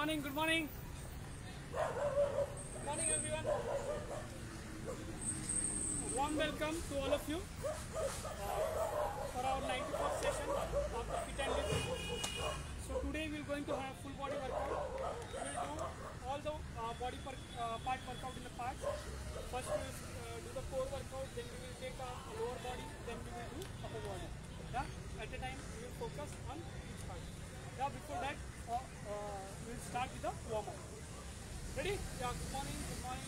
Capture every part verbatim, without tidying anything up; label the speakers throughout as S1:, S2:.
S1: morning, good morning. Good morning everyone. Warm welcome to all of you uh, for our ninety-fourth session of the Fit and Lift. So today we are going to have full body workout. We will do all the uh, body per, uh, part workout in the parts. First we will uh, do the core workout, then we will take a lower body, then we will do upper body. Yeah? At a time we will focus on each part. Yeah, before that uh, uh, we will start with the warm up. Ready? Yeah, good morning, good morning.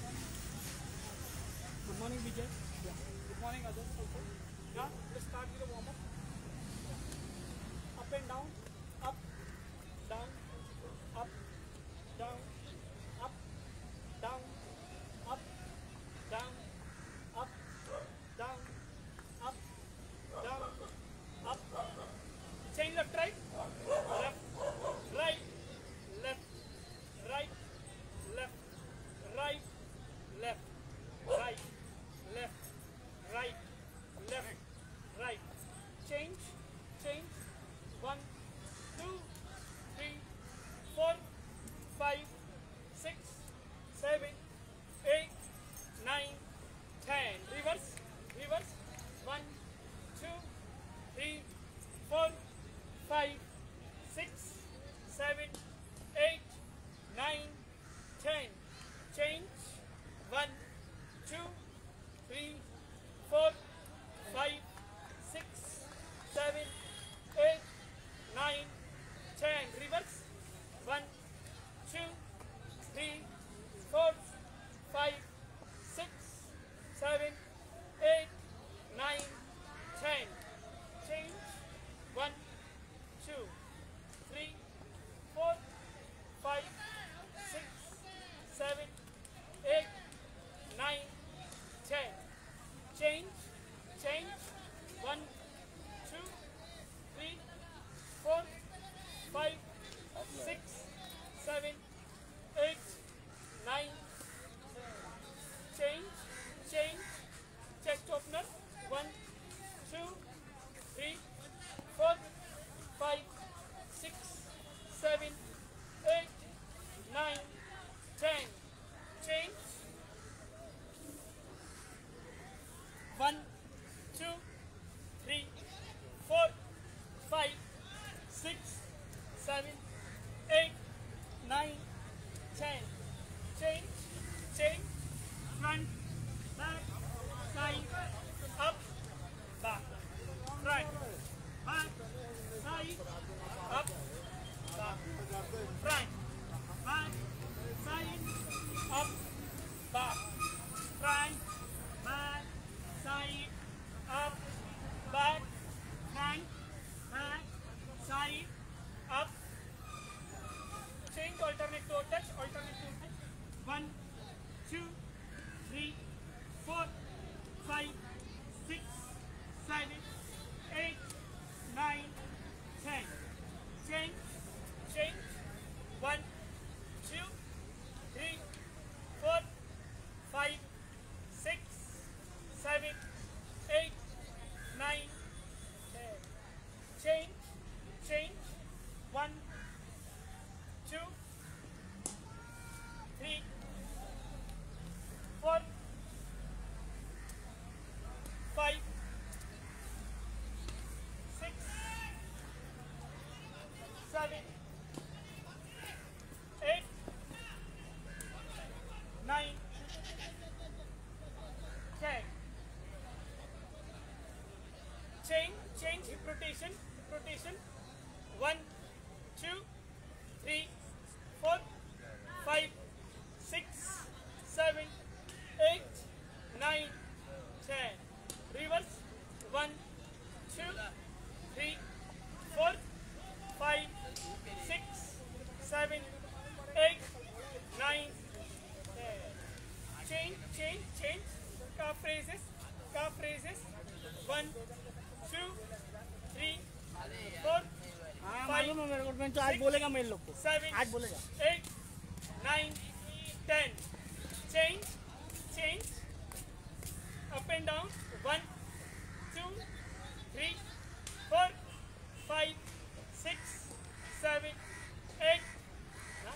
S1: Good morning, Vijay. Yeah. Good morning, others also. Yeah, let's start with the warm up. Up and down, up, down, up, down, up, down, up, down, up, down, up, down, up. Change left, right, left, right, left, right, left, right, left, right, left, right, left, right. Change, change. One, two, three, four, five, six, seven, eight, nine, ten. Reverse, reverse. One, two, three, four, five, six, seven, eight, nine, ten. Change. One, two, three, four, five, six, seven, eight, nine, ten. Reverse. One, two, three, four, five, six, seven, eight, nine, ten. Change. One, two, three, four, five, six, seven, eight, nine, ten. Change, change. One, two, three, four, five, six, seven, eight, nine. Change, change. Chest opener. One, two, three, four, five, six, seven, eight, nine, ten. Change. One, two, three, four, five, six, seven, eight, nine, ten. Change, change. Front, back, side, up, back. Front, back, side, up, back. Front, back, side, up, back. Front, back, side, up, back. Front, back, side, up. Change, alternate toe touch, alternate toe touch. One, two, three, four, five, six, seven, eight, nine, ten. Change, change. One, two, three, four, five, six, seven, eight, nine, ten. Change, change. One, two, three, four, five, six, seven, eight, nine, ten. Change, change, hip rotation, hip rotation. One, two, three, four, five, six, seven, eight, nine, ten. Reverse. One, two, three, four, five, six, seven, eight, nine, ten. Change, change, change. Calf raises, calf raises. One, two, three, four, five, six, seven, eight, nine, ten. Change, change. Up and down. One, two, three, four, five, six, seven, eight,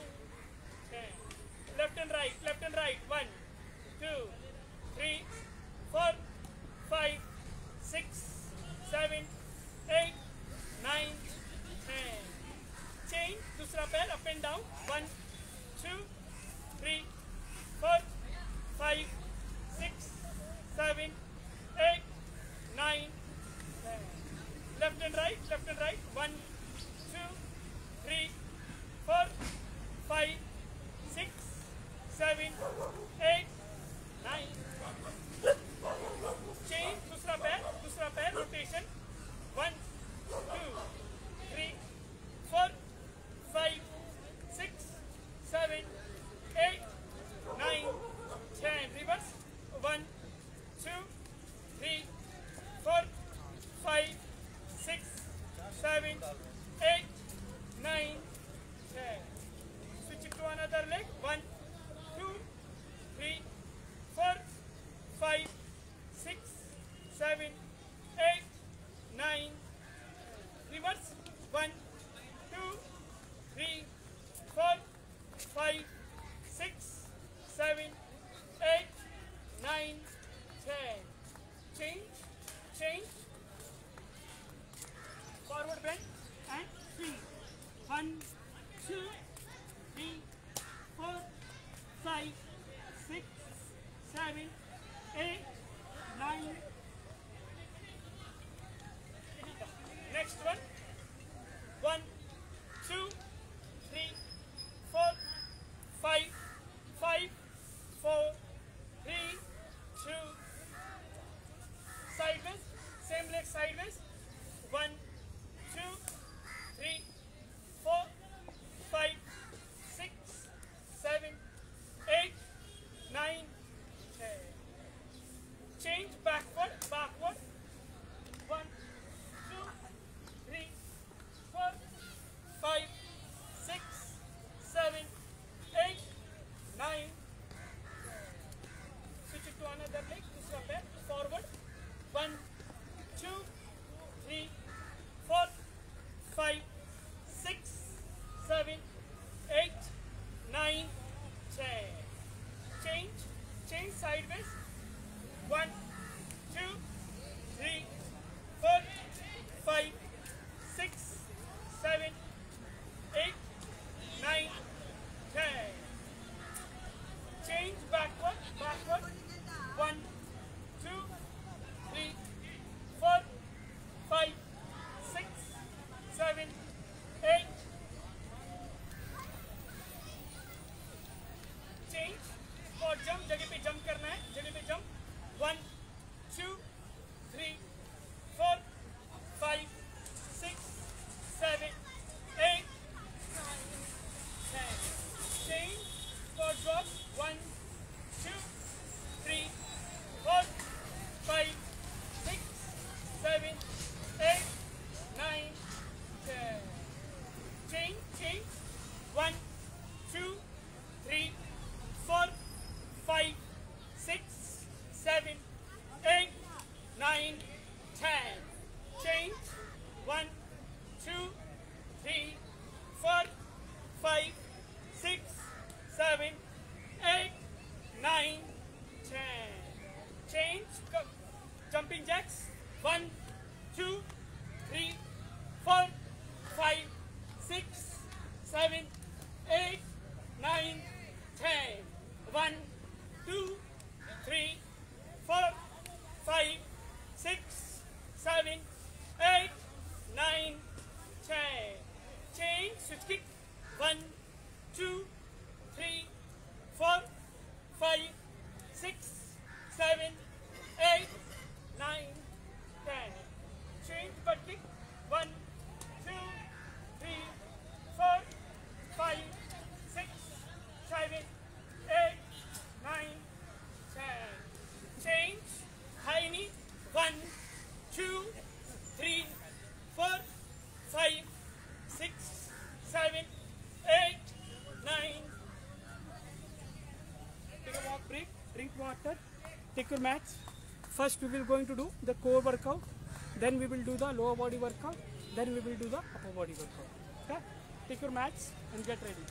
S1: down. One, two, three, four, five, six, seven, eight, nine, ten. Left and right, left and right. One, two, three, four, five, six, seven, eight, nine. Change. दूसरा पैर, दूसरा पैर rotation. One, two, three, four, five, six, seven, eight, nine, ten. Reverse. One, two, three, four, five, six, seven, eight, nine, ten. Switch it to another leg. One, two, three, four, five, six, seven, eight, nine. Reverse. One, two, three, four, five, six, seven, eight, nine, ten. Change, change. Forward bend and swing. One, two, three, four, five, six, seven, eight, nine. Next one. One, two, three, four, five, five, four, three, two. Sideways. Same leg sideways. One, two, three, four, five, six, seven, eight, nine, ten. Change backward, backward. One, two, three, four, five, six, seven, eight, nine. Switch it to another leg. दूसरा पैर forward. One, two, three, four, five, six, seven, eight, nine, ten. Change, change sideways. One, two, three, four, five, six, seven, eight, nine, ten. Change backward, backward. One, two, three, four, five, six, seven, eight. Change. और jump, जगह पे jump करना है, जगह पे jump. One, two, three, four, five, six, seven, eight, nine, ten. Change. For drop. One, two, three, four, five, six, seven, eight, nine, ten. Change, change. One, two, three, four, five, six, seven, eight, nine, ten. Change. One, two, three, four, five, six, seven, eight, nine, ten. Change. Jumping jacks. One, two, three, four, five, six, seven, eight, nine, ten. One, two, three, four, five, six, seven, eight, nine, ten. Change. Switch kick. One, two, three, four, five, six, seven, eight, nine, ten. Change butt kick. One, two, three, four, five, six, seven, eight, nine, ten. Change. High knee. One, two, three, four, five, six, seven, eight, nine. Take a walk break. Drink water. Take your mats. First we will going to do the core workout. Then we will do the lower body workout. Then we will do the upper body workout. Okay? Take your mats and get ready.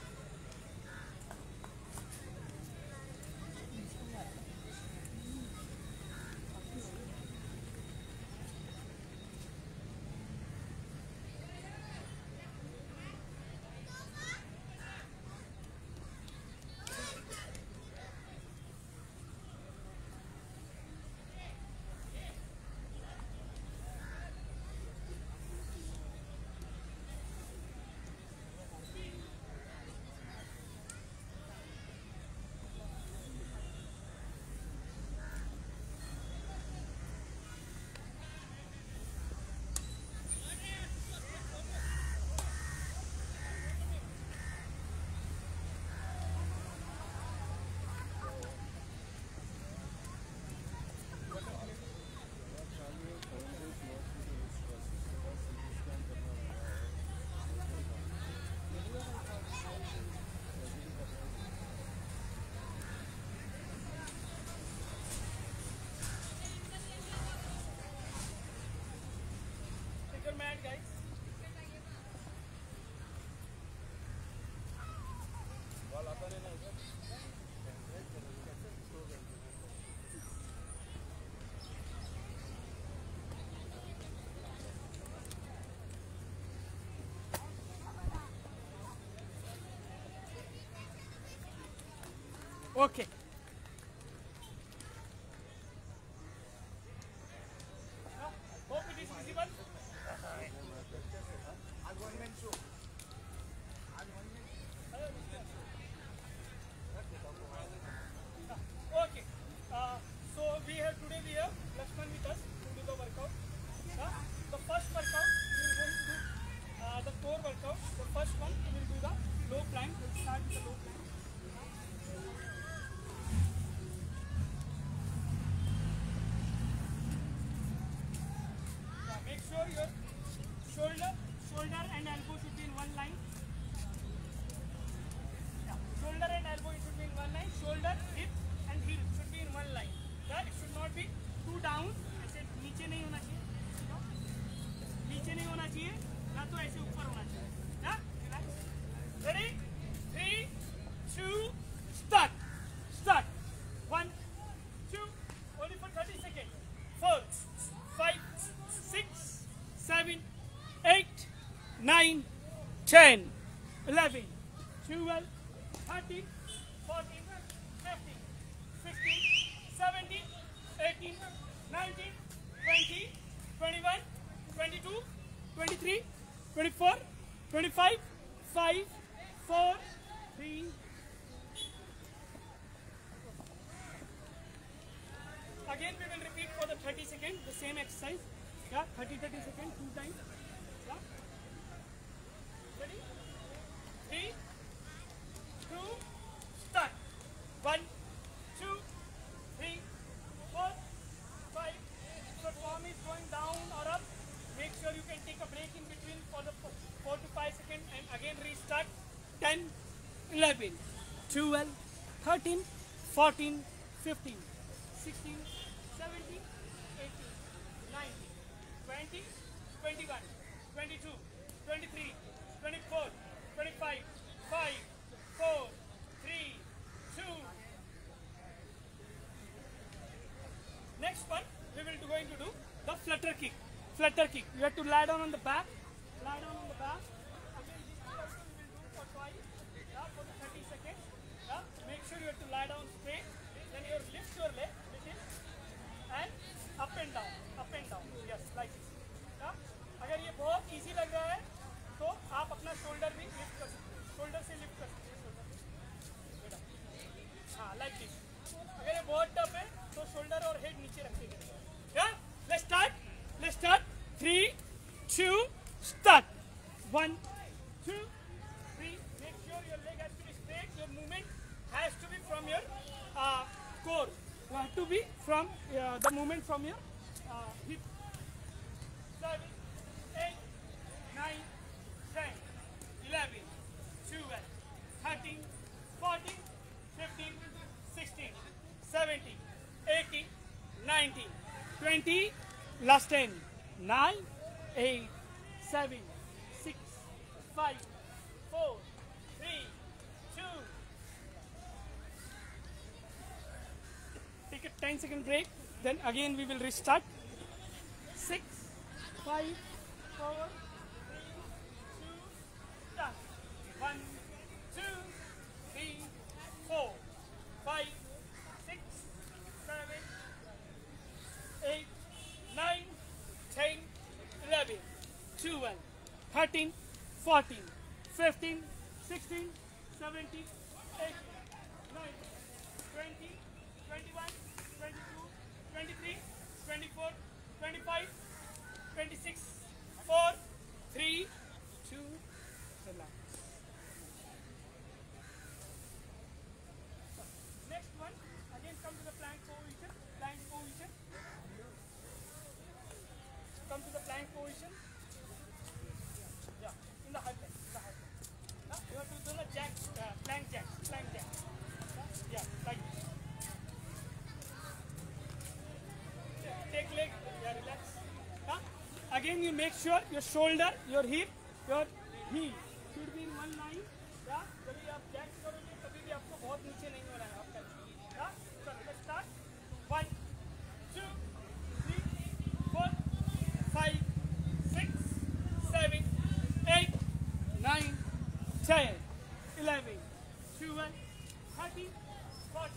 S1: Okay. Now, hope it is visible. Okay. Uh, so we have today we have Lakshman with us to do the workout. Uh, the first workout we will going to do uh, the core workout. The first one we will do the low plank. We'll start with the low plank. Yeah, make sure your shoulder, shoulder and elbow should be in one line. Yeah, shoulder and elbow should be in one line. Shoulder, hip and heel should be in one line. Yeah, it should not be too down. ऐसे नीचे नहीं होना चाहिए. नीचे नहीं होना चाहिए. ना तो ऐसे ऊपर होना चाहिए. Yeah, relax. Ready? Three, two, start. Start. One, two. Only for thirty seconds. Four, five, six, seven, eight, nine, ten, eleven, twelve, thirteen, fourteen, fifteen, sixteen, seventeen, eighteen, nineteen, twenty, twenty-one, twenty-two, twenty-three, twenty-four, twenty-five, five, four, three. Again we will repeat for the thirty seconds the same exercise. Yeah, thirty thirty seconds two times. Yeah. Ready? Three, two, start. One, two, three, four, five. So form is going down or up. Make sure you can take a break in between for the four to five seconds and again restart. ten, eleven, twelve, thirteen, fourteen, fifteen, sixteen, seventeen, eighteen, nineteen, twenty, twenty-one, twenty-two, twenty-three, twenty-four, twenty-five, five, four, three, two. Next one, we will be going to do the flutter kick. Flutter kick. You have to lie down on the back. Lie down on the back. Again, this one also we will do for twice. Yeah, for the thirty seconds. Yeah, make sure you have to lie down straight. Then you lift your leg little and up and down, up and down. Yes, like this. Yeah? अगर ये बहुत easy लग रहा है तो आप अपना shoulder भी lift कर सकते हैं. Shoulder से lift कर सकते हैं. Shoulder. हाँ, like this. अगर ये बहुत tough है तो shoulder और head नीचे रखेंगे. Yeah? Let's start. Let's start. Three, two, start. One, two, three. Make sure your leg has to be straight. Your movement has to be from your uh, core. You have to be from uh, the movement from your uh, hip. Seven, eight, nine, ten, eleven, twelve, thirteen, fourteen, fifteen, sixteen, seventeen, eighteen, nineteen, twenty. Last ten. Nine, eight, seven, six, five, four, three, two. Take a ten second break. Then again we will restart. Six, five, four, three, two, start. One, two, three, four, five, six, seven, eight, nine, ten, eleven, twelve, thirteen, fourteen, fifteen, sixteen, seventeen, eighteen, nineteen, twenty, twenty-one, twenty-two, twenty-three, twenty-four, twenty-five, twenty-six, four, three, two, relax. Next one, again come to the plank position, plank position. Come to the plank position. Yeah, in the high plank, the high plank. Now you have to do the jack, uh, plank jack, plank jack. Yeah, like this. Take leg, yeah, relax. Huh? Again, you make sure your shoulder, your hip, your heel should be in one line. Yeah, जब भी आप jack करोगे कभी भी आपको बहुत नीचे नहीं होना है आपका. Yeah, so let's start. One, two, three, four, five, six, seven, eight, nine, ten, eleven, twelve, thirteen, fourteen.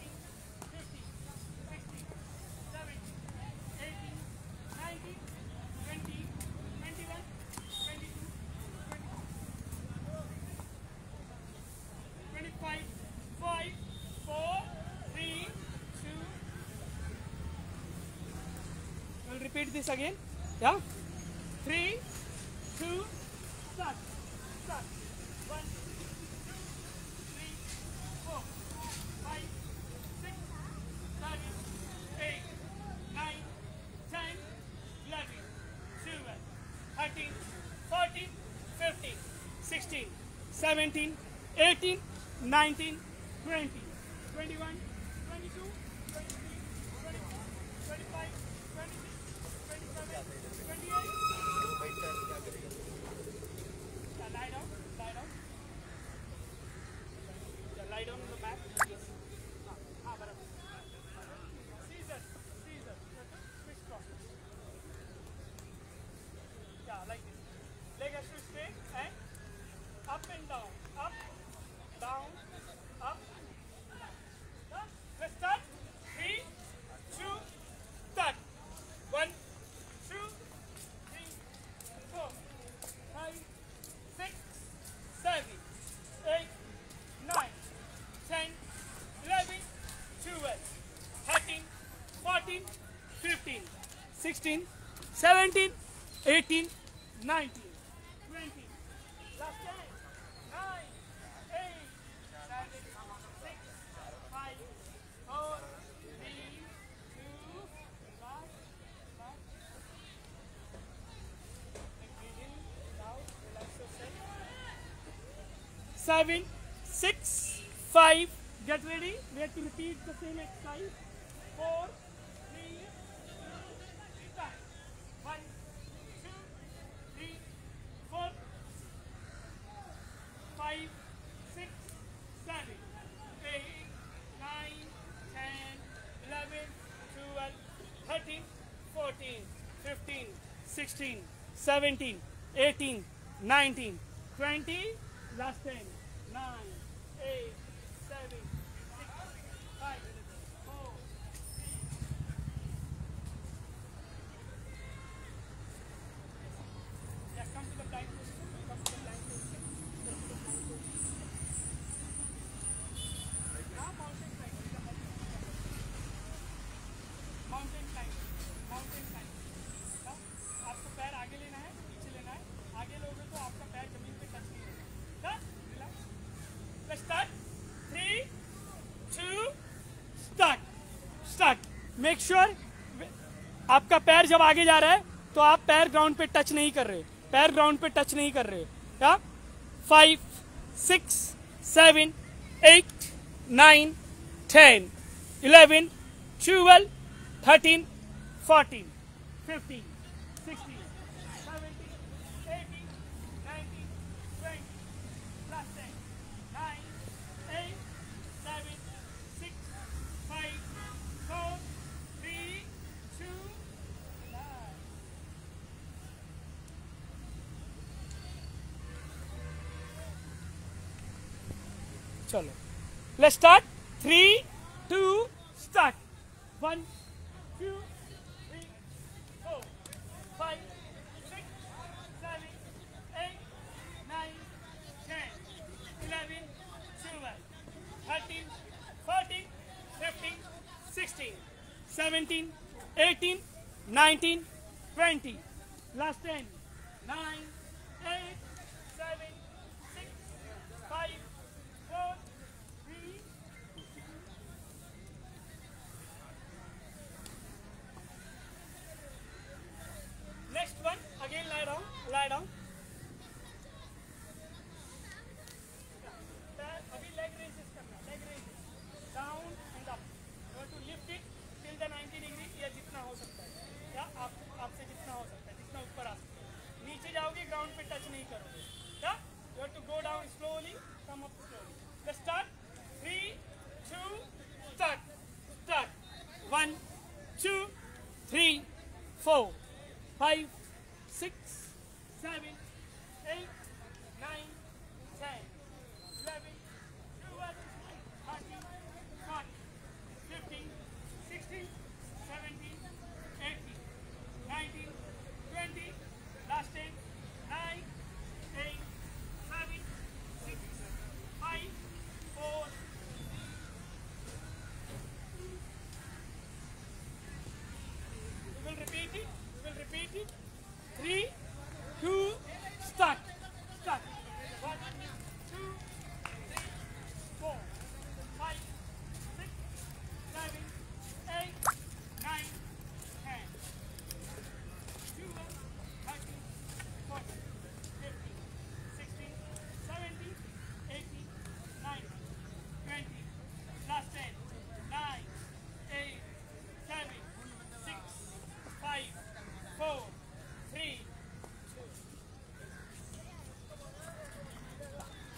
S1: this again. Yeah. Three, two, start. Start. One, two, three, four, five, six, seven, eight, nine, ten, eleven, twelve, thirteen, fourteen, fifteen, sixteen, seventeen, eighteen, nineteen, twenty, twenty-one, twenty-two, twenty-three, twenty-four, twenty-five, twenty-six, twenty-seven, twenty-eight. Yeah, lie down, lie down. Yeah, lie down on the mat. Yes. Ah, ah, barabar. Scissors, scissors. Okay, crisscross. Yeah, like this. Leg has to stay and up and down, up, down, up. Yeah. Let's start. Three, two, start. One, two, three, four, five, six, seven, eight, nine, ten, eleven, twelve, thirteen, fourteen, fifteen, sixteen, seventeen, eighteen, nineteen, twenty. Last time. nine, eight, seven, six, five, four, three, two, one, one. Breathe in, out, relax yourself. Seven, six, five. Get ready. We have to repeat the same exercise. Four, three, two, start. One, two, three, four, five, six, seven, eight, nine, ten, eleven, twelve, thirteen, fourteen, fifteen, sixteen, seventeen, eighteen, nineteen, twenty. Last ten. nine, eight, seven, six, five, four, three. Yeah, come to the blind position. Come to the blind position. Come to the blind position. Now mountain climb. Mountain climb. Mountain climb. हाँ? आपको पैर आगे लेना है, पीछे लेना है. आगे लोगे तो आपका पैर जमीन पे टच नहीं होगा. हाँ? Relax. Let's start. Three, two, start. Start. Make sure आपका पैर जब आगे जा रहा है तो आप पैर ग्राउंड पे टच नहीं कर रहे. पैर ग्राउंड पे टच नहीं कर रहे. क्या? Five, six, seven, eight, nine, ten, eleven, twelve, thirteen, fourteen, fifteen, sixteen, seventeen, eighteen, nineteen, twenty. Last ten. nine, eight, seven, six, five, four, three, two, nine. Chalo. Let's start. Three, two, start. One, two, three, four, five, six, seven, eight, nine, ten, eleven, twelve, thirteen, fourteen, fifteen, sixteen, seventeen, eighteen, nineteen, twenty. Last ten. nine, eight, seven, six, five, four, three. Next one, again lie down, lie down. अभी leg raises करना, leg raises. Down and up. You have to lift it till the ninety degree या जितना हो सकता है. या आप आपसे जितना हो सकता है, जितना ऊपर आ सकता है. नीचे जाओगे ग्राउंड पे टच नहीं करोगे. या you have to go down slowly, come up slowly. Let's start. Three, two, start. Start. One, two, three, four, five, six, seven, eight, nine, ten, eleven, twelve, thirteen, fourteen, fifteen, sixteen, seventeen, eighteen, nineteen, twenty. Last ten. nine, eight, seven, six, five, four. We will repeat it. We will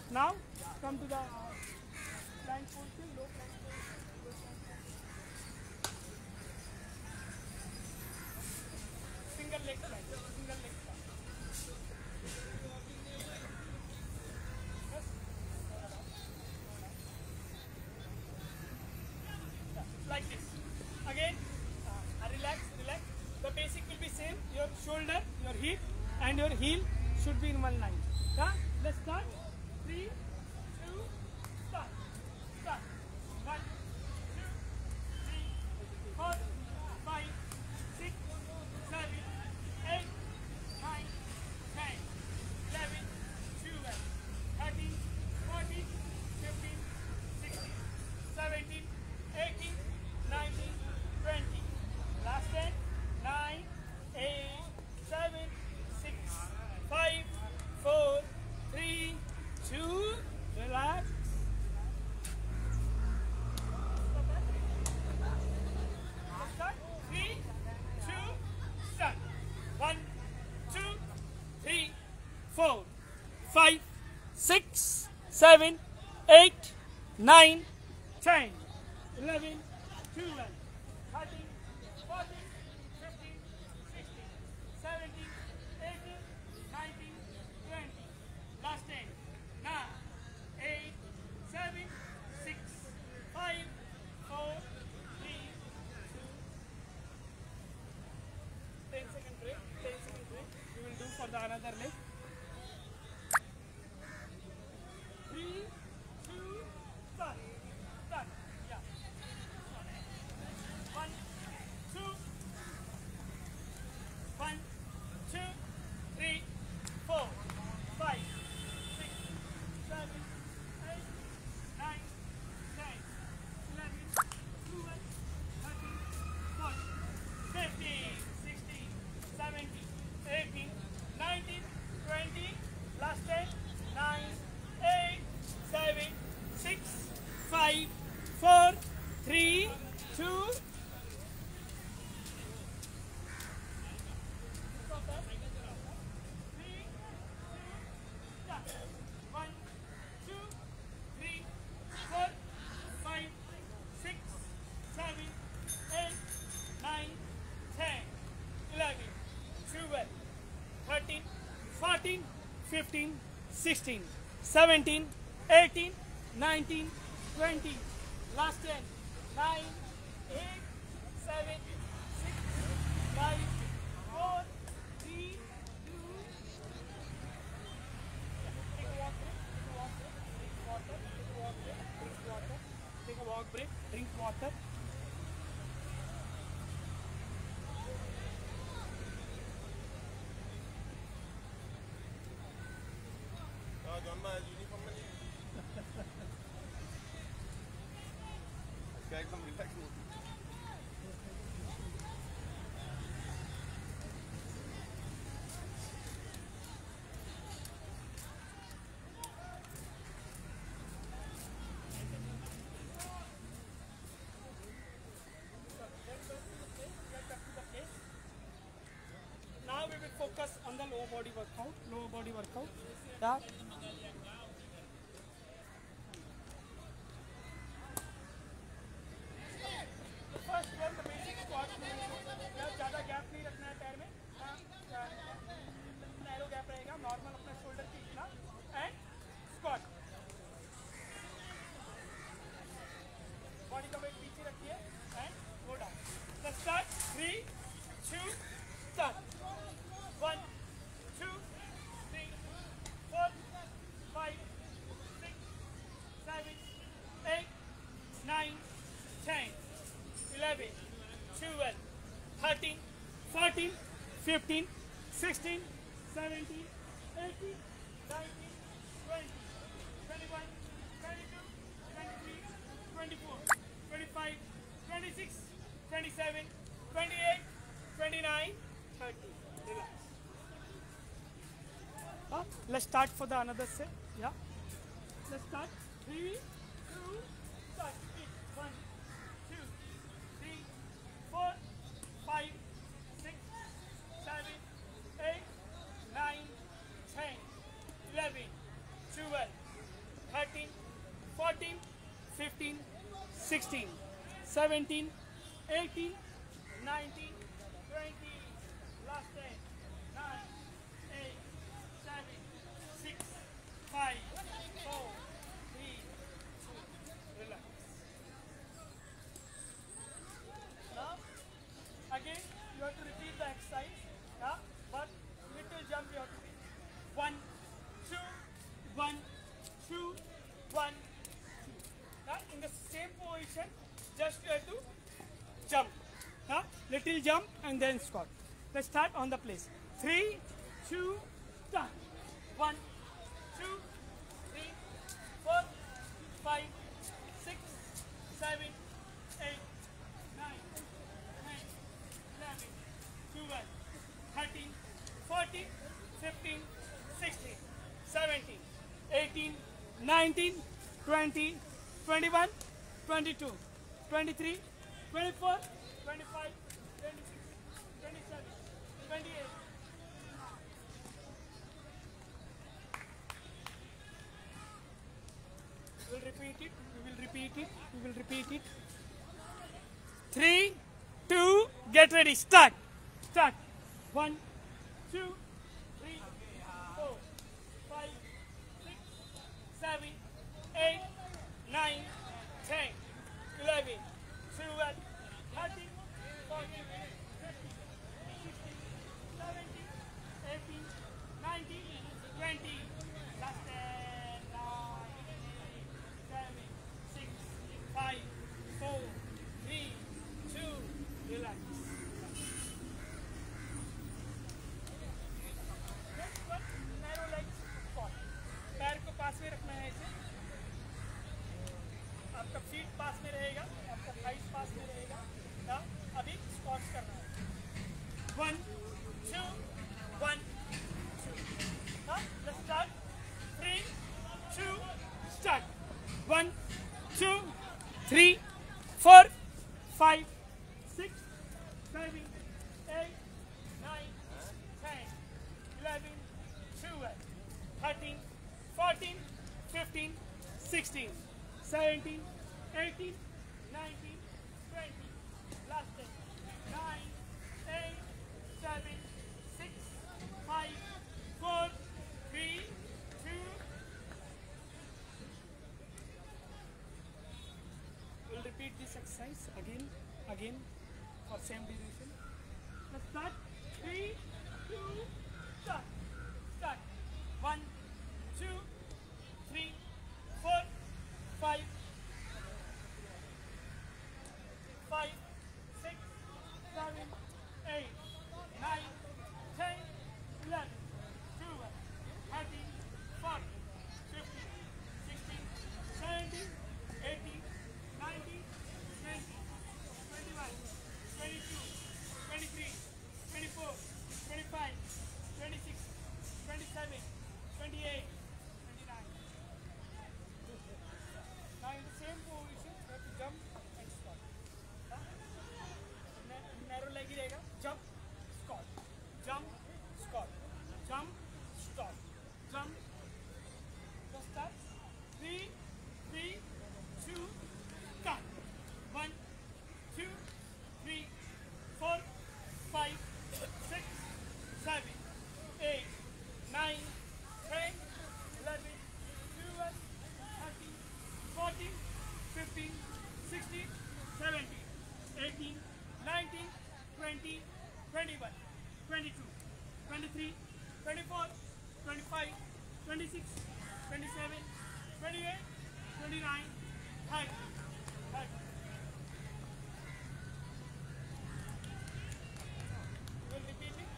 S1: Now come to the uh, plank position, low plank position, low plank position. Single leg plank, single leg plank. Yes. Like this. Again, uh, relax, relax. The basic will be same. Your shoulder, your hip, and your heel should be in one line. Yeah? Let's start. Three, two, start. Start. One, two, three, four, five, six, seven, eight, nine, ten, eleven, twelve, thirteen, fourteen, fifteen, sixteen, seventeen, eighteen, nineteen, twenty. Last ten. nine, eight, seven, six, five, four, three, two, relax. Start. three, two, start. one, two, three, four, five, six, seven, eight, nine, ten, eleven, twelve, thirteen, fourteen, fifteen, sixteen, seventeen, eighteen, nineteen, twenty. Last ten. nine, eight, seven, six, five, four, three, two. ten second break. ten second break. We will do for the another leg. three, two, start. Start. Yeah. One, two, one, two, three, four, five, six, seven, eight, nine, ten, eleven, twelve, thirteen, fourteen, fifteen, sixteen, seventeen, eighteen, nineteen, twenty. Last ten. nine, eight, seven, six, five, four, three, two. One, two, three, four, five, six, seven, eight, nine, ten, eleven, twelve, thirteen, fourteen, fifteen, sixteen, seventeen, eighteen, nineteen, twenty. Last ten. nine, eight, seven, six, five, four, three, two. Take a walk break. Take a walk break. Drink water. Take a walk break. Drink water.
S2: एकदम relax हो
S1: Now we will focus on the lower body workout. Lower body workout. Yeah. First one, the basic squat. ज़्यादा gap नहीं रखना है पैर में. Narrow gap रहेगा. Normal अपना शोल्डर की इतना एंड स्क्वाट. बॉडी का वेट पीछे रखिए and go down. Let's start. Three, two, start. One, two, three, four, five, six, seven, eight, nine, ten, eleven, twelve, thirteen, fourteen, fifteen, sixteen, seventeen, eighteen, nineteen, twenty, twenty-one, twenty-two, twenty-three, twenty-four, twenty-five, twenty-six, twenty-seven, twenty-eight, twenty-nine, thirty. Relax. Uh, let's start for the another set. Yeah. Let's start. Three, two, start. One, two, three, four, five, six, seven, eight, nine, ten, eleven, twelve, sixteen, seventeen, eighteen, nineteen, twenty, last ten, nine, eight, seven, six, five, four, three, two, relax. Now, again, you have to repeat the exercise, yeah? But little jump you have to do. One, two, one, two, one, two. Now, in the same position, just you have to jump. Huh? Little jump and then squat. Let's start on the place. Three, two, start. One, two, three, four, five, six, seven, eight, nine, ten, eleven, twelve, thirteen, fourteen, fifteen, sixteen, seventeen, eighteen, nineteen, twenty, twenty-one, twenty-two, twenty-three, twenty-four, twenty-five, twenty-six, twenty-seven, twenty-eight. We will repeat it, we will repeat it, we will repeat it. Three, two, get ready, start. Start. One, two, three, four, five, six, seven, eight, nine, ten, eleven, twelve, thirteen, fourteen, fifteen, sixteen, seventeen, eighteen, nineteen, twenty. Last ten, nine, eight, seven, six, five, four, three, two, relax. Next one, narrow leg squat. पैर को पास में रखना है इसे. आपका feet पास में रहेगा, आपका थाइस पास में रहेगा. ना अभी स्क्वाट्स करना है. One, two, one, two. हाँ, let's start. Three, two, start. One, two, three, four, five, six, seven, eight, nine, ten, eleven, twelve, thirteen, fourteen, fifteen, sixteen, seventeen, eighteen, nineteen, twenty, last ten, nine, eight, seven, six, five, four, three, two. We'll repeat this exercise again, again for same duration. Let's start. Three, two, start. Start. One, two, three, four, five, five, six, seven, eight, nine, ten, eleven, twelve, thirteen, fourteen, fifteen, sixteen, seventeen, eighteen, nineteen, twenty, twenty-one, twenty-two, twenty-three, twenty-four, twenty-five, twenty-six, twenty-seven, twenty-eight, twenty-nine. Now in the same position, you have to jump and squat. Huh? Narrow leg ही रहेगा. Jump, squat, jump, squat, jump, squat, jump. Just start. Three, three, two, start. One, two, three, four, five, six, seven, eight, nine, ten, eleven, twelve, thirteen, fourteen, fifteen, sixteen, seventeen, eighteen, nineteen, twenty, twenty-one, twenty-two, twenty-three, twenty-four, twenty-five, twenty-six, twenty-seven, twenty-eight, twenty-nine, thirty, thirty. We will repeat it.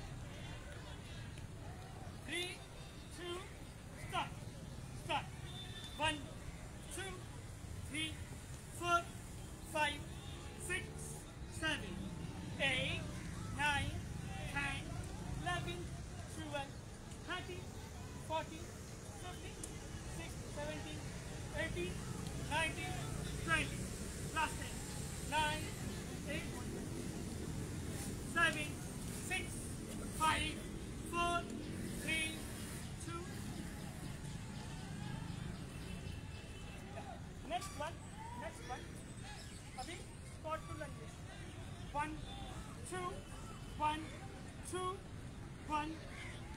S1: Three, two, start. Start. One, two, three, four, five, six, seven, eight, nine, ten, eleven, twelve, thirteen, fourteen, fifteen, sixteen, seventeen, eighteen, nineteen, twenty. Last ten. Nine, eight, seven, six, five, four, three, two. Next one, next one.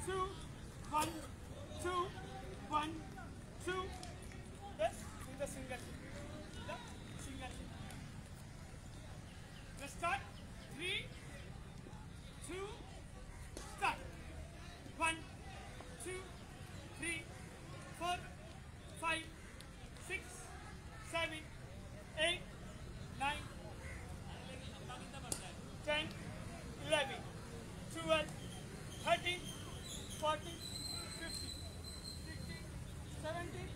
S1: two, one, two, one, two. Yes, in the single. The single. Let's start. Three, two, start. One, two, three, four, five, six, seven, eight, nine, ten, eleven, twelve, thirteen, fourteen, fifteen, sixteen, seventeen.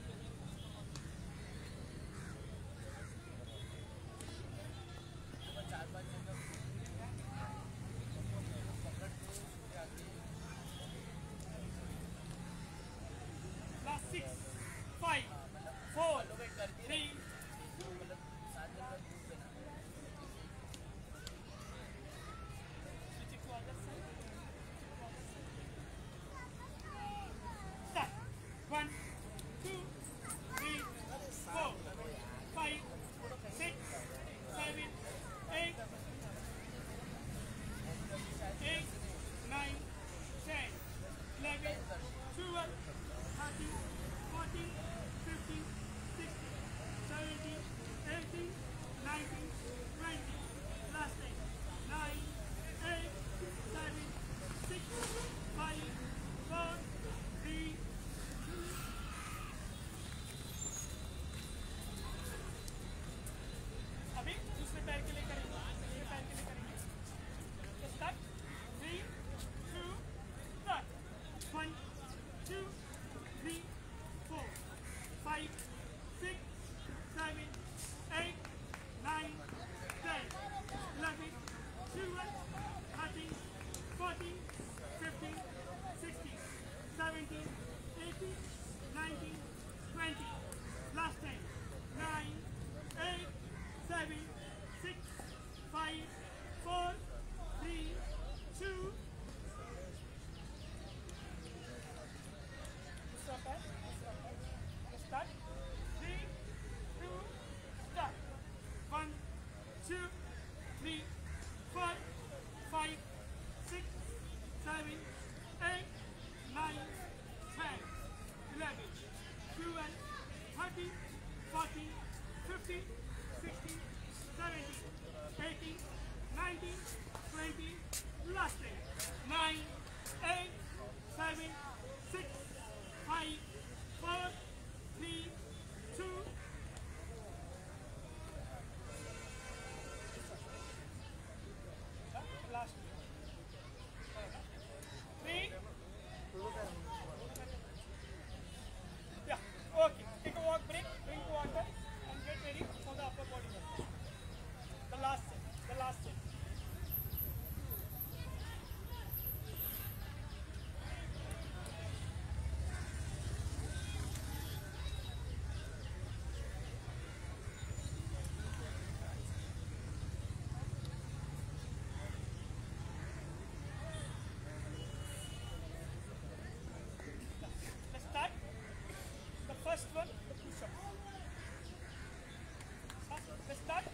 S1: Last six, five, four, three, start. One, two, three, four, five, six, seven, eight, eight, nine, ten, eleven, twelve, thirteen, fourteen, fifteen, sixteen, seventeen, eighteen, nineteen, twenty. Last time. Nine, eight, seven, six, five, four, three, अभी दूसरे पैर के लिए करेंगे दूसरे पैर के लिए करेंगे तो start three two start one two three four five six seven eight nine ten eleven twelve thirteen fourteen fifteen sixteen seventeen eighteen nineteen twenty last time nine eight seven, six, five, four, three, two. Stop that. Start. Three, two, start. One, two, three, four, five, six, seven, eight, nine, ten, eleven, twelve, thirteen, fourteen, fifteen. sixteen, seventeen, eighteen, nineteen, twenty, last day. nine, eight, seven, six, five, four, three, two. Last. three. Yeah, okay. Take a walk break, drink water, and get ready for the upper body work. The last set, the last set. Let's start. The first one, the push-up. Let's start.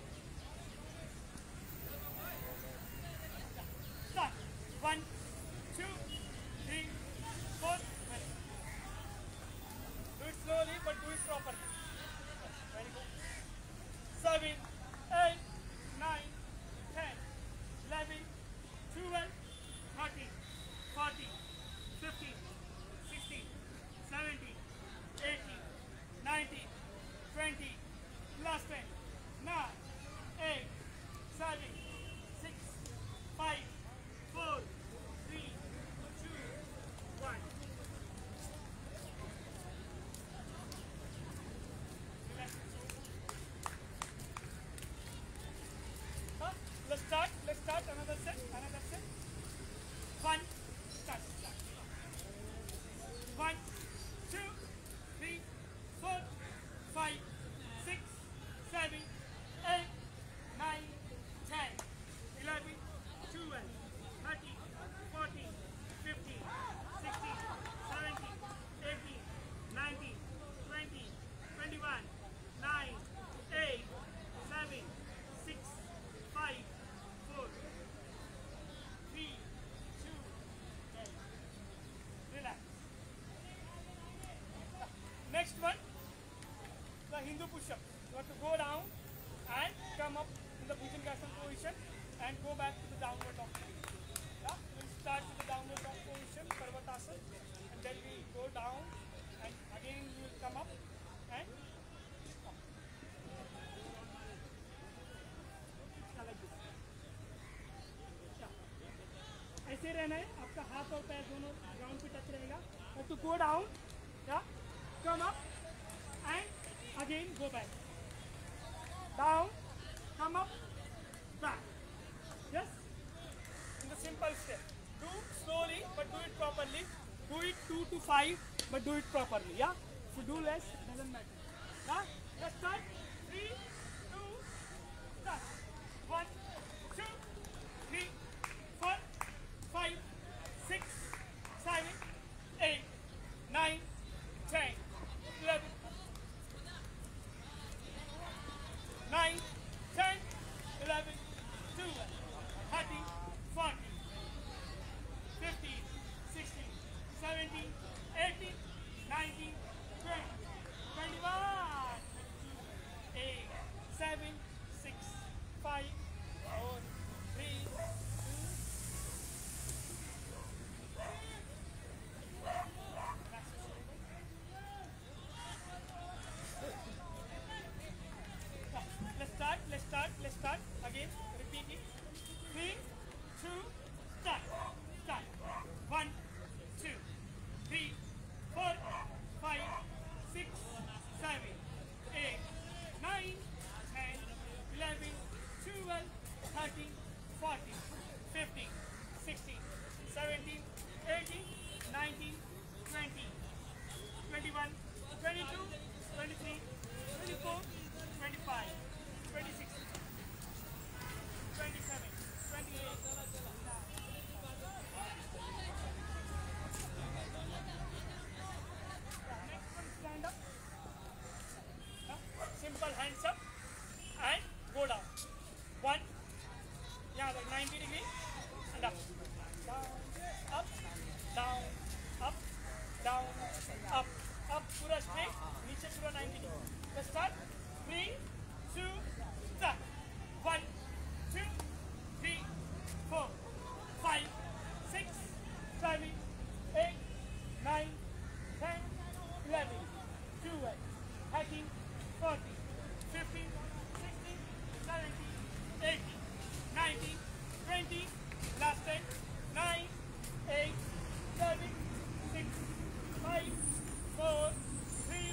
S1: Start. One, two, three, four. Do it slowly, but do it properly. Very good. Seven, eight, nine, ten, eleven, twelve, thirteen, fourteen, fifteen, sixteen, seventeen, eighteen, nineteen, twenty. Last time. Nine, eight, seven, six, five, four, three, two, one. Huh? Let's start. Let's start another set. Another set. One. Start. Start. One, two, three, four, five, six, seven, eight, nine, ten, eleven, twelve, thirteen, fourteen, fifteen, sixteen, seventeen, eighteen, nineteen, twenty, twenty-one, nine, eight, seven, six, five, four. Next one, the Hindu push-up. You have to go down and come up in the Bhujangasana position and go back to the downward dog. Yeah? We'll start with the downward dog position, Parvatasana, and then we go down and again we will come up and up. Yeah, like this. Yeah. ऐसे रहना है, आपका हाथ और पैर दोनों ground पे touch रहेगा. You have to go down, yeah, come up and again go back. Down, come up, back. Yes? In the simple step. Do slowly but do it properly. Do it two to five but do it properly. Yeah? If you do less, it doesn't matter. Yeah? Let's start. Three, two, start. One, two, three, four, five, six, seven, eight, nine, ten, eleven, nine, ten, eleven, twelve, thirteen, fourteen, fifteen, sixteen, seventeen, eighteen, nineteen, twenty, twenty-one, eight, seven, six, five, four, three, two. Let's start, let's start, let's start. Again, repeat it. Three, two, start. Start. One, two, three, four, five, six, seven, eight, nine, ten, eleven, twelve, thirteen, fourteen, fifteen, sixteen, seventeen, eighteen, nineteen, twenty, twenty-one, twenty-two, twenty-three, twenty-four, twenty-five, twenty-six, twenty-seven, twenty-eight, next one, stand up. Simple hands up and go down. One, yeah, like ninety degree and up. Down, up, down, up, down, up, up, pura straight, niche pura ninety degree. Let's start. Three, two, start. One, two, three, four, five, six, seven, eight, nine, ten, eleven, twelve, thirteen, fourteen, fifteen, sixteen, seventeen, eighteen, nineteen, twenty, last ten, nine, eight, seven, six, five, four, three.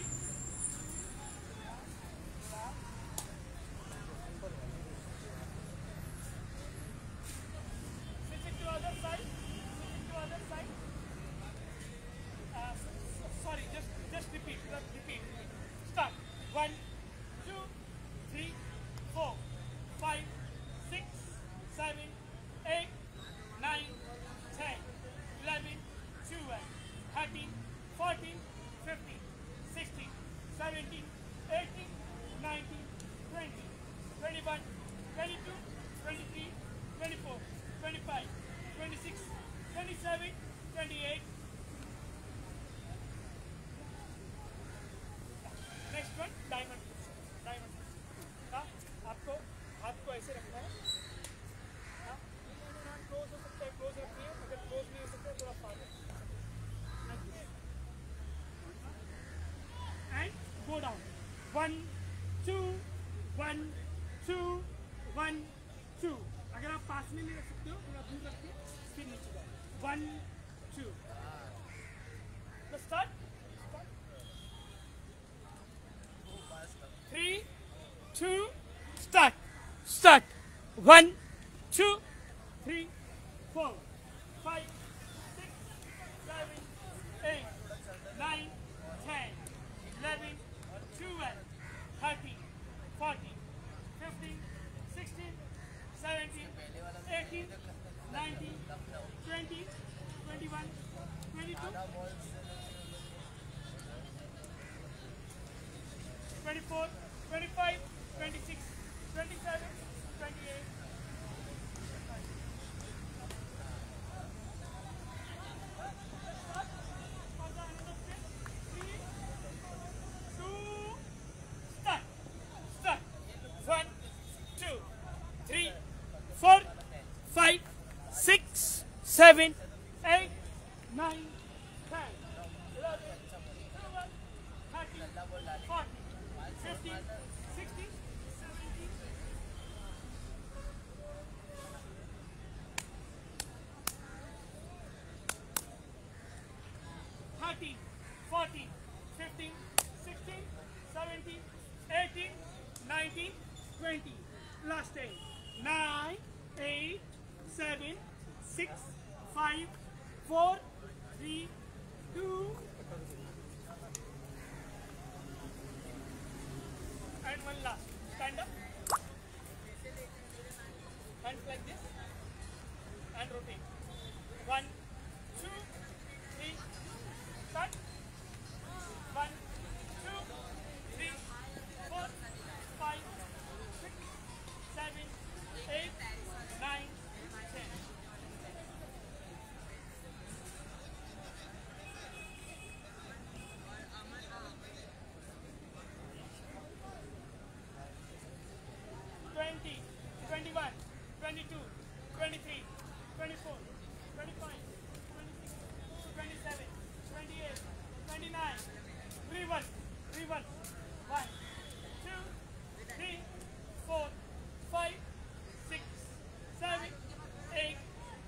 S1: Switch it to other side. Switch it to other side. Uh, so- sorry, just just repeat. Just repeat. Start. One, two, three, four, five, six, seven, eight, nine, ten, eleven, twelve, thirteen, fourteen, fifteen, sixteen, seventeen, eighteen, nineteen, twenty, twenty-one, twenty-two, twenty-three, twenty-four, twenty-five, twenty-six, twenty-seven, twenty-eight. Next one, diamond push. Diamond push. हाँ, आपको हाथ को ऐसे रखना है. हाँ, close हो सकता है, क्लोज रखिए. अगर क्लोज नहीं हो सकता है, थोड़ा फाड़ दो. And go down. One, two, one, two, one, two. अगर आप पास में नहीं रख सकते हो, थोड़ा दूर रखिए, फिर नीचे जाओ. One, two. Let's start. Three, two, start. Start. One, two, three, four, five, six, seven, eight, nine, ten, eleven, twelve, thirteen, fourteen, fifteen, sixteen, seventeen, eighteen, nineteen, twenty, twenty-one, twenty-two, twenty-four, twenty-five, twenty-six, twenty-seven, twenty-eight. For the another step, three, seven, eight, nine, ten, eleven, twelve, thirteen, fourteen, fifteen, sixteen, seventeen, thirteen, fourteen, fifteen, sixteen, seventeen, eighteen, nineteen, twenty. Last ten. nine, eight, seven, six, five, four, three, two, and one last. Stand up. Hands like this. And rotate. One, two, three, start. One, two, three, four, five, six, seven, eight, nine, ten. Twenty, twenty-one, twenty-two, twenty-three, twenty-four, twenty-five, twenty-six, twenty-seven, twenty-eight, twenty-nine. Reverse, reverse. One, two, three, four, five, six, seven, eight.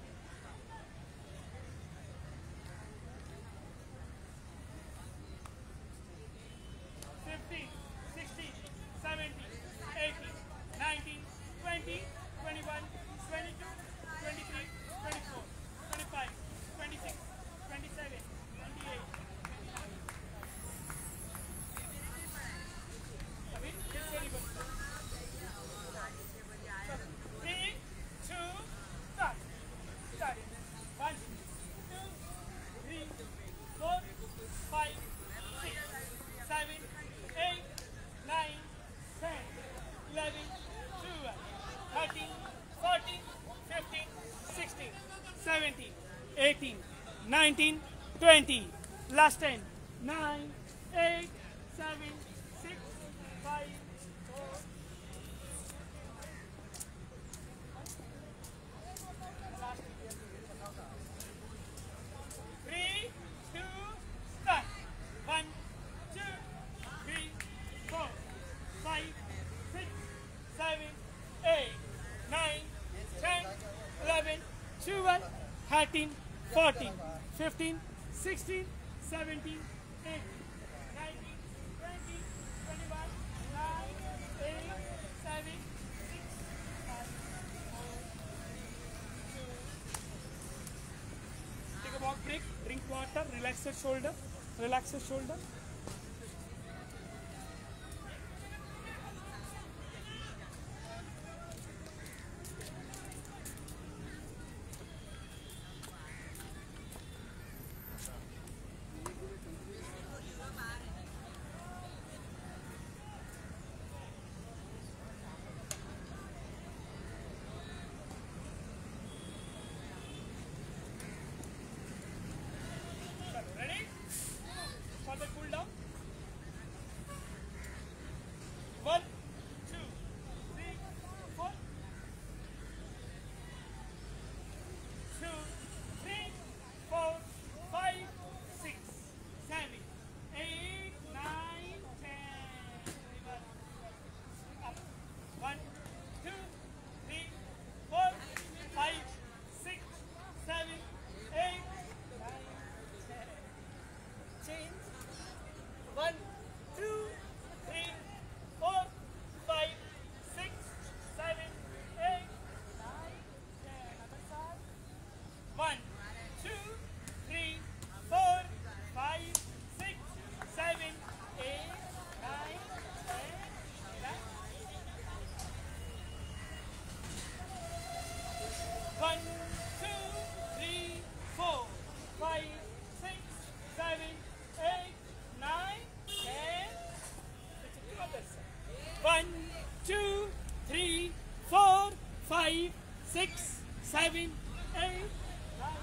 S1: fifteen, sixteen, seventeen, eighteen, nineteen, twenty, twenty-one, twenty-two, twenty-three, twenty-four, twenty-five, twenty-six, twenty-seven, twenty-eight, twenty-nine. Abhi, फिर से reverse करो. Three, two, start. Start. One, two, three, four, five, six, seven, eight, nine, ten, eleven, twelve, thirteen, fourteen, fifteen, sixteen, seventeen, eighteen, nineteen, twenty. Last ten. nine, eight, seven, six, five, four. Last. Three, two, start. One, two, three, four, five, six, seven, eight, nine, ten, eleven, twelve, thirteen, fourteen, fifteen, sixteen, seventeen, eighteen, nineteen, twenty, twenty-one, nine, eight, seven, six, five, four, two. Take a walk break, drink water, relax your shoulder, relax your shoulder. Ready? For the cool down. One, two, three, four. Two, three, four, five, six, seven, eight, nine, ten. Up. One, two, three, four, five, six, seven, eight, nine, ten. Change. One, two, three, four, five, six, seven, eight, nine, ten. Other side. One, two, three, four, five, six, seven, eight, nine, ten. Relax. One, two, three, four, five, six, seven, eight, nine, ten. One, two, three, four, five, six, seven, eight, nine.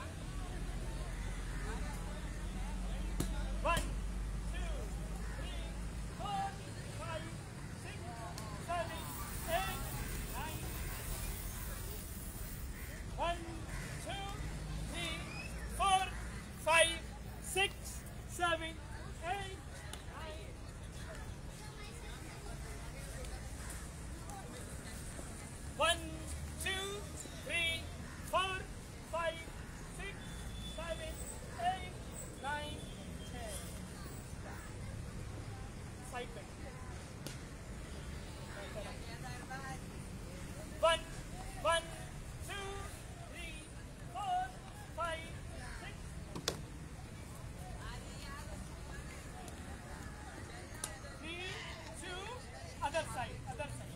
S1: One, two, three, four, five, six, seven, eight, nine. One, two, three, seven, eight, nine. One, two, three, four, five, six, seven, eight, nine, ten. Side bend. One, one, two, three, four, five, six. Three, two, other side, other side.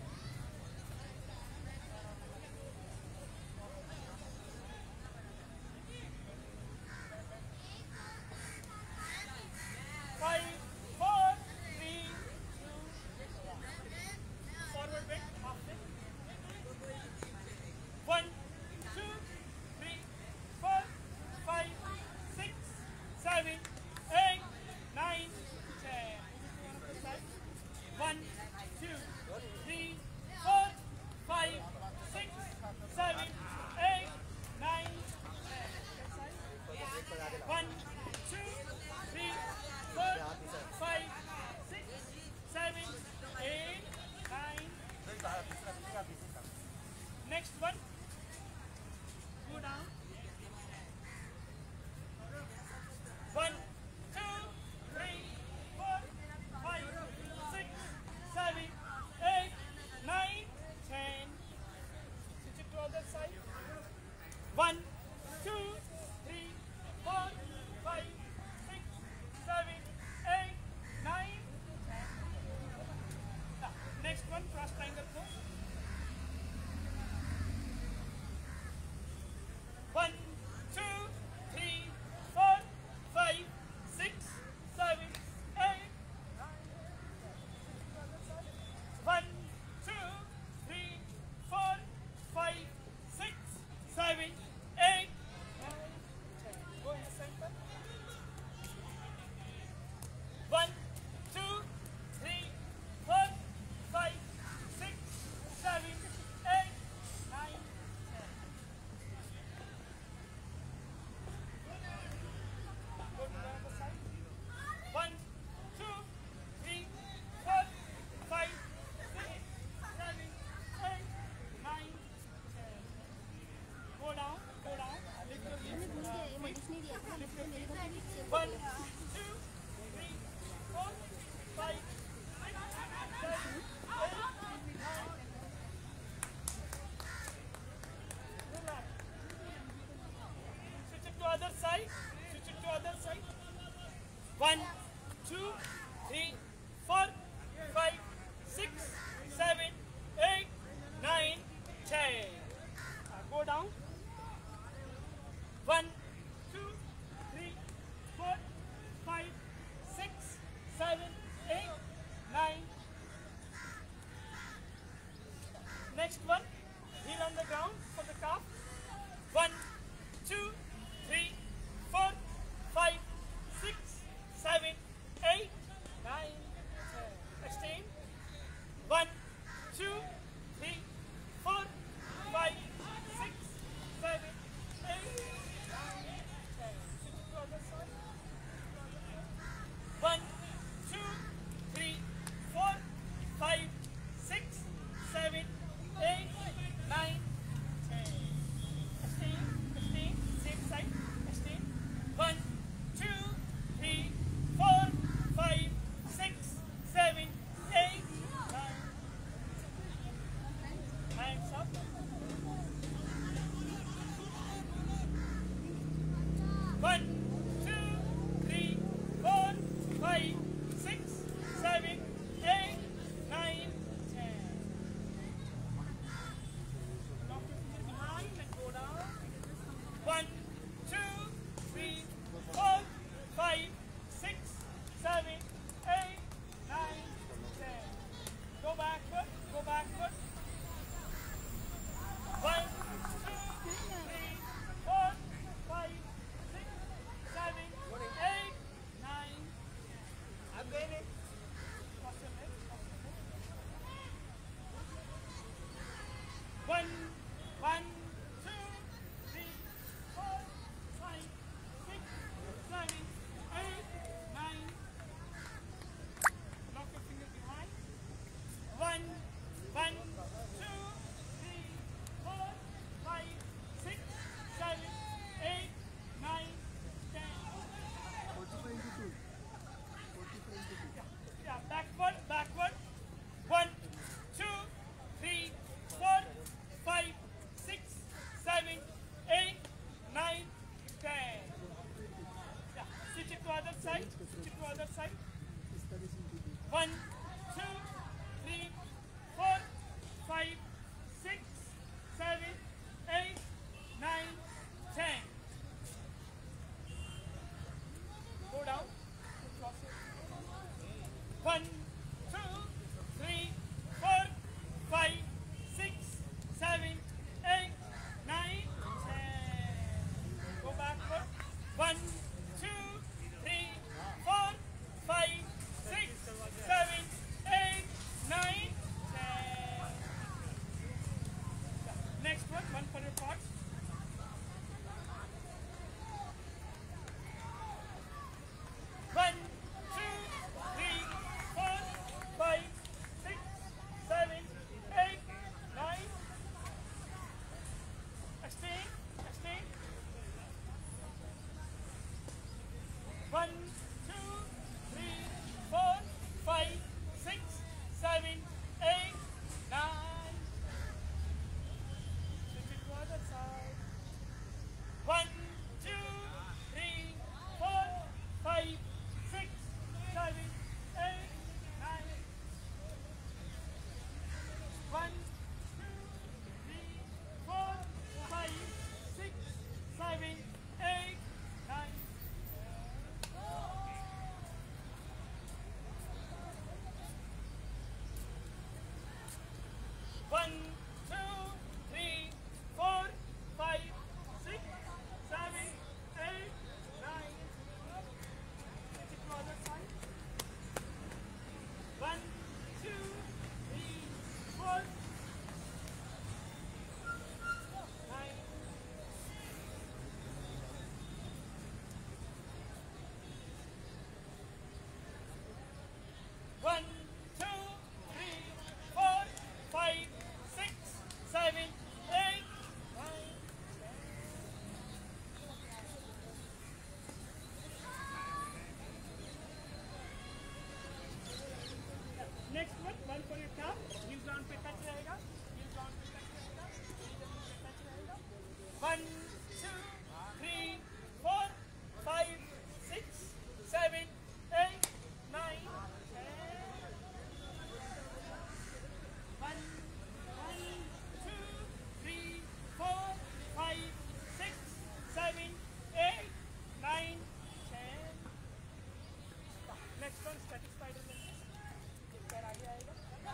S1: Five, four, three, two, forward bend, half bend. One, two, three, four, five, six, seven, eight, nine, ten. One, two, three, four, five, six, seven, eight, nine, ten. One, two, three, four, five, six, seven, eight, nine. Next one. Go down. One, two, three, four, five, six, seven, eight, nine, ten. Switch it to other side. One, two, three, four, five, six, seven, eight, nine, ten. Now, next one, cross triangle pose. One, two, three, four, five, six, seven, eight, nine. One, two, three, four, five, six, seven, eight, nine, ten. Go in the center. One, two, three, four, five, six, seven, eight, nine, ten. Go to the other side. One, two, three, four, five, six, seven, eight, nine, ten. Go down, go down. Lift your knees. Uh, feet. Lift your knees. One, two, three, four, five, six, seven, eight, nine. Relax. Switch it to other side. Switch it to other side. One, two, three, four, five, six, seven, eight, nine, ten. Uh, go down. One, two, three, four, five, six, seven, eight, nine. Next one, heel on the ground for the calf. One, two, three, four, five, six, seven, eight, nine, ten. Extend. One, two, three, four, five, six, seven, eight, nine, ten. Switch to the other side. One, two, three, four, five, six, seven, eight, other side. Switch it to other side. One, two, three, four, five, six, seven, eight, nine, ten. Go down. One, two, three, four, five, six, seven, eight, nine, ten. Go backward. One, two, three, four, five, six, seven, eight, nine, ten. Next one, one for your parts. One, two, three, four, five, six, seven, eight, nine. Extend, extend. One, two, three, four, five, six, seven, eight, nine. Switch it to other side. One, two, three, four, five, six, seven, eight, nine. One, two, three, four, five, six, seven, eight, nine. One, two, three, four, five, six, seven, eight, nine. Switch it to other side. One, two, three, four, nine. One, two, three, four, five, six, seven, eight, nine, ten. Next one, one for your top. Heel ground पे touch रहेगा. Heel ground पे touch रहेगा. Heel ground पे touch रहेगा. One, two, three, four, five, six, seven, eight, nine, ten. One, one, two, three, four, five, six, seven, eight, nine, ten. Next one, static spider leg. एक पैर आगे आएगा.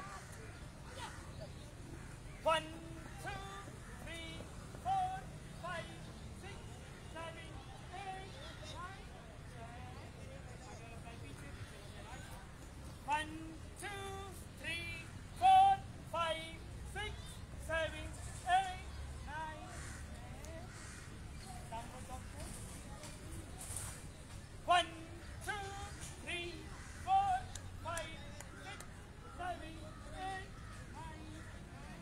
S1: One, two, three, four, five, six, seven, eight, nine, ten. One, two, three, four, five, six, seven, eight, nine, ten. Downward dog pose. One, two, three, four, five, six, seven, eight, nine, ten.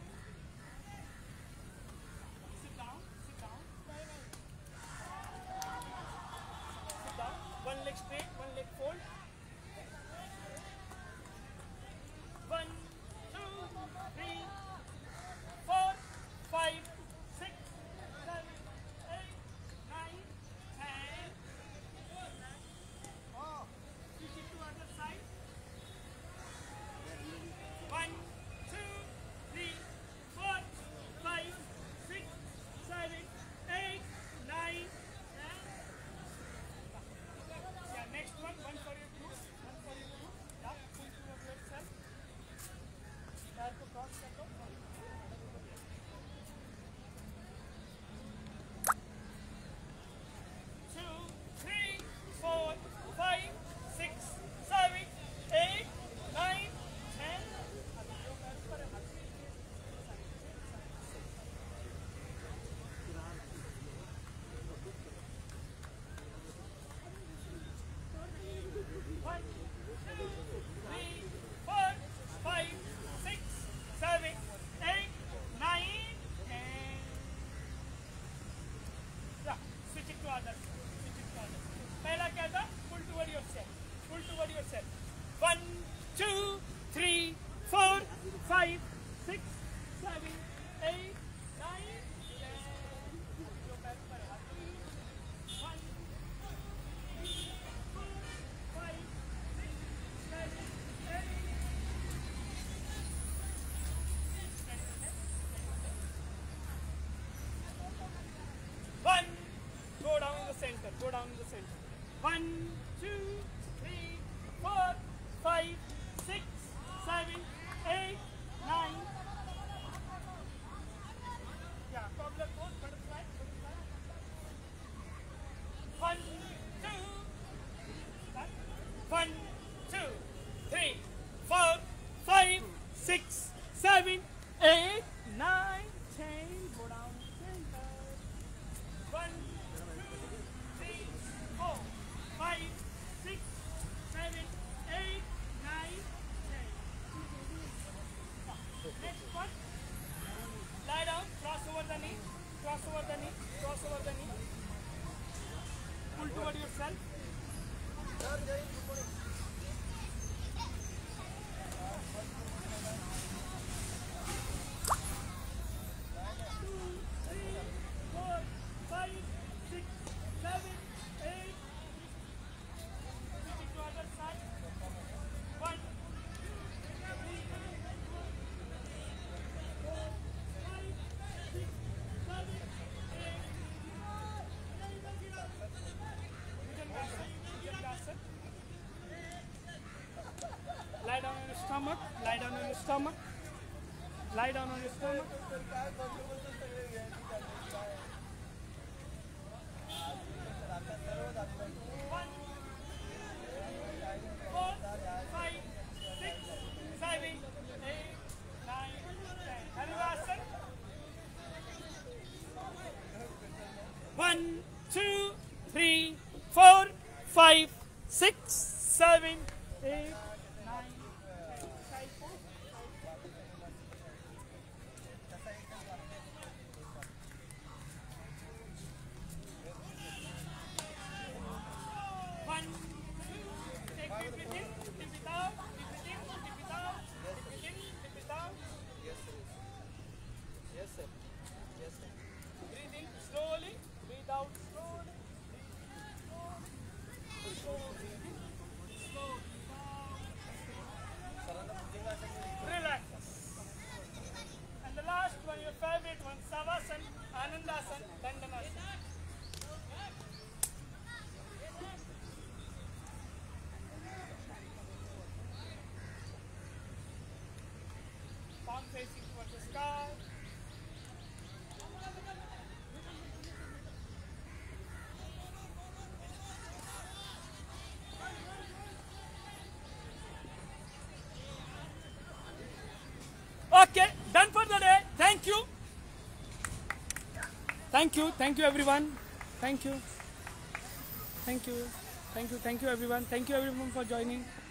S1: Sit down, sit down. Sit down. One leg straight, one leg fold. One, two, three, four, five, six, seven, eight, nine, ten. Oh, switch it to other side. One, two, three, four, five, six, seven, eight, nine, ten. Yeah, next one, one for your glute, one for your glute. Yeah, pull towards yourself. पैर को cross कर दो. Two, three, four, five, six, seven, eight, nine, ten. अभी जो पैर ऊपर है, हाथ से One, two, three, four, five, six, seven, eight, nine, ten. Yeah, switch it to others. Switch it to others. पहला क्या था? Pull toward yourself. Pull toward yourself. One, two, three, four, five, six, seven, eight, nine, ten. जो पैर ऊपर है, हाथ से. One, two, three, four, down in the center. One, two, three, four, five, six, seven, eight, nine. Yeah, cobbler pose, butterfly, butterfly. One, two, one, two, three, four, five, six, seven, eight, nine, ten. Go down center. One, two, three, four, five, six, seven, eight, nine, ten. Next one. Lie down, cross over the knee, cross over the knee, cross over the knee. Pull toward yourself. Lie down on your stomach, lie down on your stomach, lie down on your stomach. One, four, five, six, seven, eight, nine, ten. Anurasana. One, two, three, four, five, six, seven, eight. Relax. And the last one, your favorite one, Savasana, Anandasana, Dandanasana. Palm facing towards the sky. Okay, done for the day. Thank you. Thank you. Thank you, everyone. Thank you. Thank you. Thank you. Thank you, everyone. Thank you, everyone, for joining.